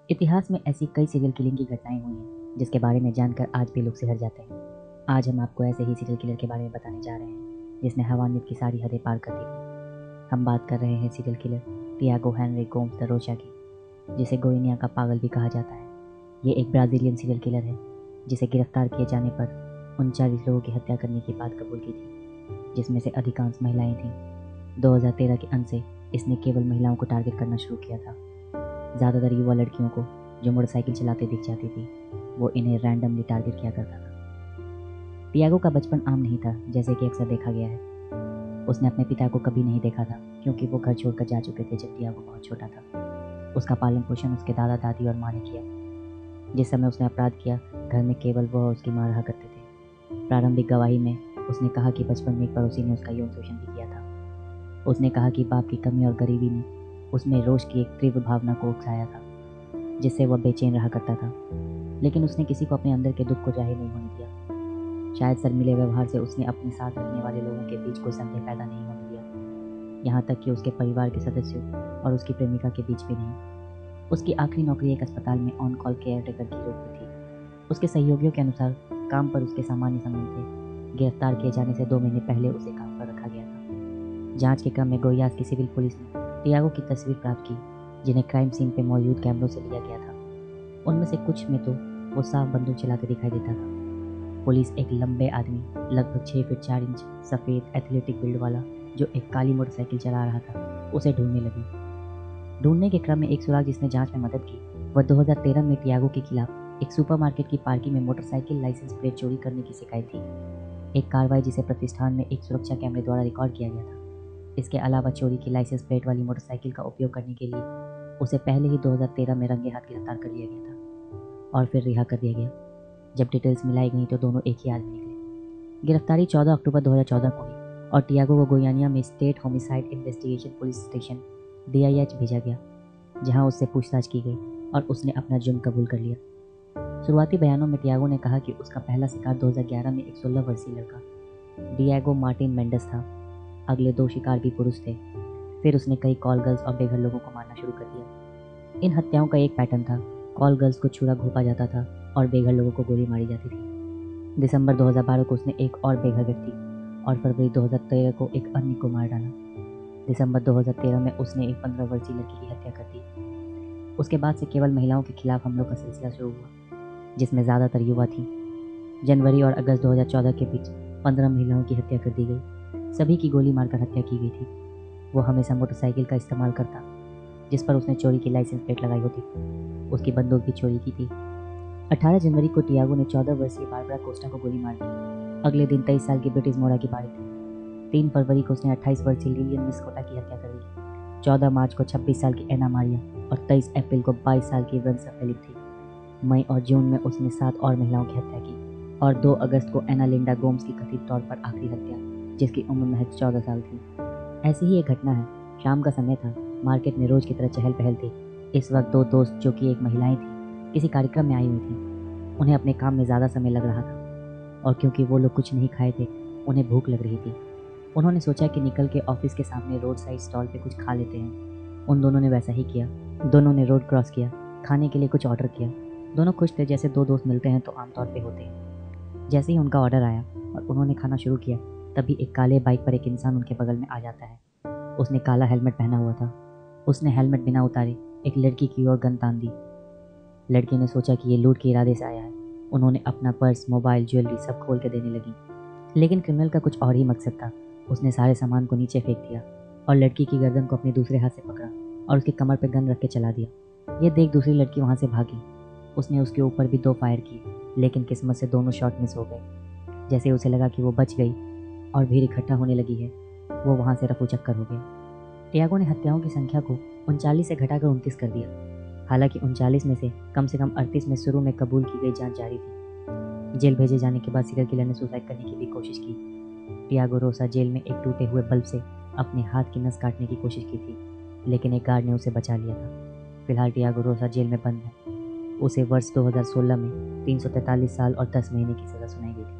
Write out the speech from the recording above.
इतिहास में ऐसी कई सीरियल किलिंग की घटनाएं हुई हैं जिसके बारे में जानकर आज भी लोग सिहर जाते हैं। आज हम आपको ऐसे ही सीरियल किलर के बारे में बताने जा रहे हैं जिसने हैवानियत की सारी हदें पार कर दी थी। हम बात कर रहे हैं serial killer Tiago Henry Gomes da Rocha की, जिसे गोइनिया का पागल भी कहा जाता है। ये एक ब्राज़ीलियन सीरियल किलर है जिसे गिरफ्तार किए जाने पर 39 लोगों की हत्या करने की बात कबूल की थी, जिसमें से अधिकांश महिलाएं थीं। 2013 के अंत से इसने केवल महिलाओं को टारगेट करना शुरू किया था। ज़्यादातर युवा लड़कियों को जो मोटरसाइकिल चलाते दिख जाती थी, वो इन्हें रैंडमली टारगेट किया करता था। टियागो का बचपन आम नहीं था जैसे कि अक्सर देखा गया है। उसने अपने पिता को कभी नहीं देखा था क्योंकि वो घर छोड़कर जा चुके थे जब टियागो बहुत छोटा था। उसका पालन पोषण उसके दादा दादी और माँ ने किया। जिस समय उसने अपराध किया, घर में केवल वह और उसकी माँ रहा करते थे। प्रारंभिक गवाही में उसने कहा कि बचपन में एक पड़ोसी ने उसका यौन शोषण भी किया था। उसने कहा कि बाप की कमी और गरीबी ने उसमें रोष की एक तीव्र भावना को उकसाया था, जिससे वह बेचैन रहा करता था, लेकिन उसने किसी को अपने अंदर के दुख को जाहिर नहीं होने दिया। शायद शर्मीले व्यवहार से उसने अपने साथ रहने वाले लोगों के बीच कोई संदेह पैदा नहीं होने दिया, यहाँ तक कि उसके परिवार के सदस्यों और उसकी प्रेमिका के बीच भी नहीं। उसकी आखिरी नौकरी एक अस्पताल में ऑन कॉल केयर टेकर की रूप में थी। उसके सहयोगियों के अनुसार काम पर उसके सामान्य संबंध थे। गिरफ्तार किए जाने से 2 महीने पहले उसे काम पर रखा गया था। जांच के क्रम में गोयास की सिविल पुलिस ने टियागो की तस्वीर प्राप्त की, जिन्हें क्राइम सीन पे मौजूद कैमरों से लिया गया था। उनमें से कुछ में तो वो साफ बंदूक चलाते दिखाई देता था। पुलिस एक लंबे आदमी, लगभग 6 फीट 4 इंच, सफ़ेद एथलेटिक बिल्ड वाला, जो एक काली मोटरसाइकिल चला रहा था, उसे ढूंढने लगी। ढूंढने के क्रम में एक सुराग जिसने जांच में मदद की, वह 2013 में टियागो के खिलाफ एक सुपरमार्केट की पार्किंग में मोटरसाइकिल लाइसेंस प्लेट चोरी करने की शिकायत थी। एक कार्रवाई जिसे प्रतिष्ठान में एक सुरक्षा कैमरे द्वारा रिकॉर्ड किया गया था। इसके अलावा चोरी की लाइसेंस प्लेट वाली मोटरसाइकिल का उपयोग करने के लिए उसे पहले ही 2013 में रंगे हाथ गिरफ्तार कर लिया गया था और फिर रिहा कर दिया गया। जब डिटेल्स मिलाई गई तो दोनों एक ही आदमी निकले। गिरफ्तारी 14 अक्टूबर 2014 को हुई और टियागो को गोयानिया में state homicide investigation police station DIH भेजा गया, जहां उससे पूछताछ की गई और उसने अपना जुर्म कबूल कर लिया। शुरुआती बयानों में टियागो ने कहा कि उसका पहला शिकार 2011 में एक 16 वर्षीय लड़का डिएगो मार्टिन मेंडेस था। अगले 2 शिकार भी पुरुष थे। फिर उसने कई कॉल गर्ल्स और बेघर लोगों को मारना शुरू कर दिया। इन हत्याओं का एक पैटर्न था। कॉल गर्ल्स को छुरा घोंपा जाता था और बेघर लोगों को गोली मारी जाती थी। दिसंबर 2012 को उसने एक और बेघर व्यक्ति और फरवरी 2013 को एक अन्य को मार डाला। दिसंबर 2013 में उसने एक 15 वर्षीय लड़की की हत्या कर दी। उसके बाद से केवल महिलाओं के खिलाफ हमलों का सिलसिला शुरू हुआ, जिसमें ज़्यादातर युवा थी। जनवरी और अगस्त 2014 के बीच 15 महिलाओं की हत्या कर दी गई। सभी की गोली मारकर हत्या की गई थी। वो हमेशा मोटरसाइकिल का इस्तेमाल करता, जिस पर उसने चोरी की लाइसेंस प्लेट लगाई होती। उसकी बंदूक भी चोरी की थी। 18 जनवरी को टियागो ने 14 वर्षीय बारबरा कोस्टा को गोली मार दी। अगले दिन 23 साल की ब्रिटिश मोरा की बारी थी। 3 फरवरी को उसने 28 वर्षीय लिलियन मिस्कोटा की हत्या कर दी। 14 मार्च को 26 साल की एना मारिया और 23 अप्रैल को 22 साल की वेंसा फेलिप थी। मई और जून में उसने 7 और महिलाओं की हत्या की और 2 अगस्त को एना लिंडा गोम्स की कथित तौर पर आखिरी हत्या, जिसकी उम्र महज 14 साल थी। ऐसी ही एक घटना है। शाम का समय था। मार्केट में रोज की तरह चहल पहल थी। इस वक्त 2 दोस्त, जो कि एक महिलाएं थी, किसी कार्यक्रम में आई हुई थी। उन्हें अपने काम में ज़्यादा समय लग रहा था और क्योंकि वो लोग कुछ नहीं खाए थे, उन्हें भूख लग रही थी। उन्होंने सोचा कि निकल के ऑफिस के सामने रोड साइड स्टॉल पे कुछ खा लेते हैं। उन दोनों ने वैसा ही किया। दोनों ने रोड क्रॉस किया, खाने के लिए कुछ ऑर्डर किया। दोनों खुश थे, जैसे 2 दोस्त मिलते हैं तो आमतौर पे होते हैं। जैसे ही उनका ऑर्डर आया और उन्होंने खाना शुरू किया, तभी एक काले बाइक पर एक इंसान उनके बगल में आ जाता है। उसने काला हेलमेट पहना हुआ था। उसने हेलमेट बिना उतारे एक लड़की की ओर गन तान दी। लड़की ने सोचा कि ये लूट के इरादे से आया है। उन्होंने अपना पर्स, मोबाइल, ज्वेलरी सब खोल के देने लगी। लेकिन क्रिमिनल का कुछ और ही मकसद था। उसने सारे सामान को नीचे फेंक दिया और लड़की की गर्दन को अपने दूसरे हाथ से पकड़ा और उसकी कमर पर गन रख के चला दिया। ये देख दूसरी लड़की वहाँ से भागी। उसने उसके ऊपर भी 2 फायर किए, लेकिन किस्मत से दोनों शॉट मिस हो गए। जैसे उसे लगा कि वो बच गई और भीड़ इकट्ठा होने लगी है, वो वहाँ से रफू चक्कर हो गया। टियागो ने हत्याओं की संख्या को 39 से घटाकर 29 कर दिया। हालांकि 39 में से कम 38 में शुरू में कबूल की गई जांच जारी थी। जेल भेजे जाने के बाद सीरियल किलर ने सुसाइड करने की भी कोशिश की। टियागो रोसा जेल में एक टूटे हुए बल्ब से अपने हाथ की नस काटने की कोशिश की थी, लेकिन एक गार्ड ने उसे बचा लिया था। फिलहाल टियागो रोसा जेल में बंद है। उसे वर्ष 2016 में 343 साल और 10 महीने की सज़ा सुनाई गई थी।